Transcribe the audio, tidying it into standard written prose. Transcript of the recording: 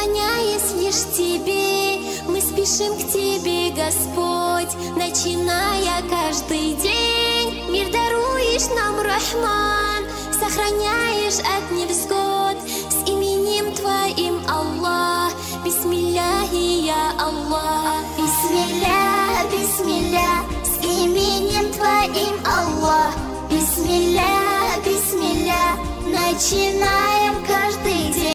поклоняясь лишь Тебе. Мы спешим к Тебе, Господь, начиная каждый день. Мир даруешь нам, Рахман, сохраняешь от невзгод. С именем Твоим, Аллах, бисмилляхи, я Аллах. Бисмилля, бисмилля, с именем Твоим, Аллах. Бисмилля, бисмилля, начинаем каждый